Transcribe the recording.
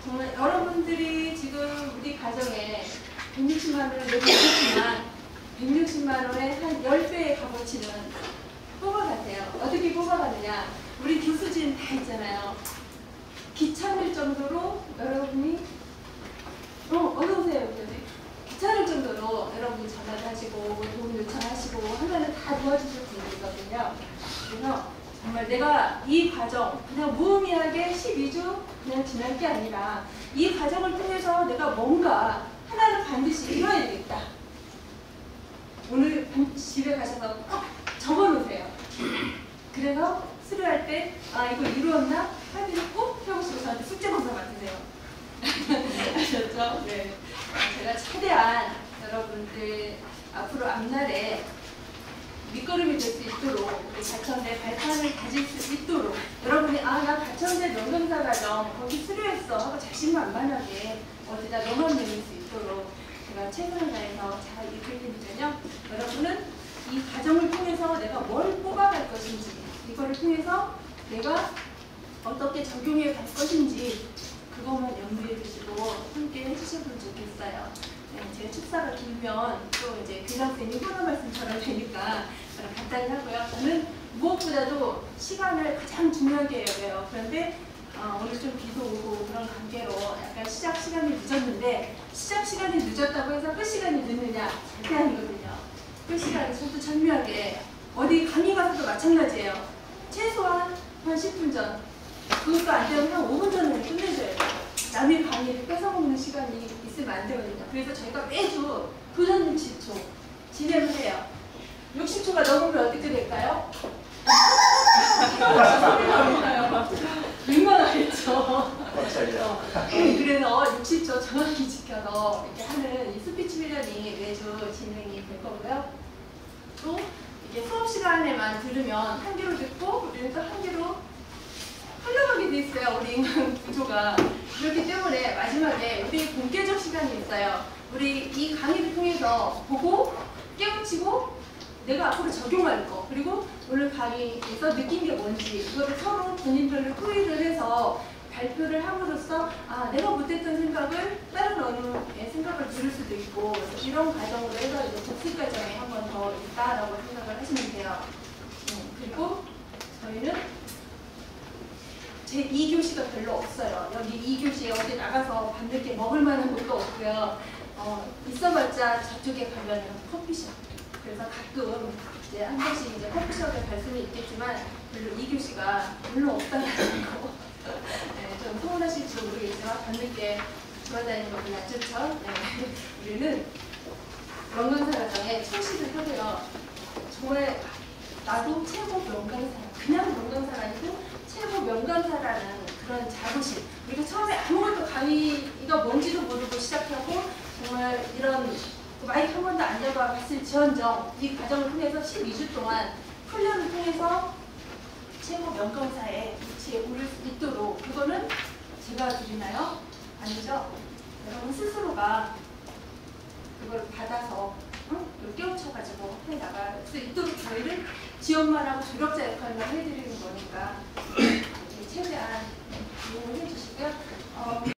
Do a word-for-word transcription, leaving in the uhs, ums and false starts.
정말 여러분들이 지금 우리 가정에 백육십만 원을 내고 있지만 백육십만 원의 한 십 배의 값어치는 뽑아가세요. 어떻게 뽑아가느냐? 우리 교수진 다 있잖아요. 귀찮을 정도로 여러분이 어, 어서 오세요. 귀찮을 정도로 여러분이 전화를 하시고 뭐 도움 요청하시고 하면은 다 도와주실 분들이거든요. 그래서 정말 내가 이 과정 그냥 무의미하게 십이 주 그냥 지날 게 아니라 이 과정을 통해서 내가 뭔가 하나는 반드시 이뤄야 되겠다. 오늘 집에 가셔서 꼭 적어놓으세요. 그래서 수료할 때 아 이거 이루었나? 확인을 꼭 해보시고 저한테 숙제검사 맡으세요. 아셨죠? 네. 제가 최대한 여러분들 앞으로 앞날에 밑거름이 될 수 있도록 우리 가천대 발판을 다질 수 있도록 여러분이 아 나 가천대 명강사 과정 거기 수료했어 하고 자신만만하게 어디다 넘어내릴 수 있도록 제가 최선을 다해서 잘 이끌 테니까요. 여러분은 이 과정을 통해서 내가 뭘 뽑아갈 것인지 이거를 통해서 내가 어떻게 적용해 갈 것인지 그것만 염두에 두시고 함께 해주셨으면 좋겠어요. 네, 제 축사가 길면 또 이제 교장선생님 훈화 말씀처럼 되니까 간단히 하고요. 저는 무엇보다도 시간을 가장 중요하게 여겨요. 그런데 어, 오늘 좀 비도 오고 그런 관계로 약간 시작 시간이 늦었는데 시작 시간이 늦었다고 해서 끝 시간이 늦느냐? 절대 아니거든요. 끝 시간이 저도 절묘하게 어디 강의 가서도 마찬가지예요. 최소한 한 십 분 전 그것도 안 되면 한 오 분 전에 끝내줘야 돼요. 남의 강의를 뺏어먹는 시간이 있으면 안 되거든요. 그래서 저희가 매주 교장 육십 초 진행을 해요. 육십 초가 넘으면 어떻게 될까요? 민망하겠죠. 어, 그래서 육십 초 정확히 지켜서 이렇게 하는 이 스피치 훈련이 매주 진행이 될 거고요. 또 이게 수업 시간에만 들으면 한 개로 듣고 우리는 또 한 개로 흘러가게 돼 있어요. 우리 인간 구조가. 그렇기 때문에 마지막에 우리 본격적 시간이 있어요. 우리 이 강의를 통해서 보고 깨우치고 내가 앞으로 적용할 거 그리고 오늘 강의에서 느낀 게 뭔지 이거를 서로 본인들을 토의를 해서 발표를 함으로써 아 내가 못했던 생각을 다른 언어의 생각을 들을 수도 있고 이런 과정으로 해서 이제 복습 과정에 한 번 더 있다라고 생각을 하시면 돼요. 음, 그리고 저희는 제이 교시가 별로 없어요. 여기 이 교시에 어디 나가서 밤늦게 먹을 만한 것도 없고요. 어, 있어봤자 저쪽에 가면 커피숍. 그래서 가끔 이제 한 번씩 이제 커피숍에 갈 수는 있겠지만 별로 이 교시가 별로 없다는 거. 네, 좀 서운하실지 모르겠지만 밤늦게 돌아다니는 거 별로 안 좋죠. 네, 우리는 명강사 과정에 충실을 하고요. 정말 나도 최고 명강사, 그냥 명강사가 아니고 최고 명강사라는 그런 자부심. 우리가 처음에 아무것도 강의가 뭔지도 모르고 시작하고 정말 이런 마이크 한 번도 안 잡아봤을 지언정 이 과정을 통해서 십이 주 동안 훈련을 통해서 최고 명강사에 위치에 오를 수 있도록 그거는 제가 드리나요? 아니죠? 여러분 스스로가 그걸 받아서 응? 깨우쳐가지고 해나갈 수 있도록 저희를 지원만 하고 조력자 역할만 해드리는 거니까 최대한 이용을 해주시고요. 어,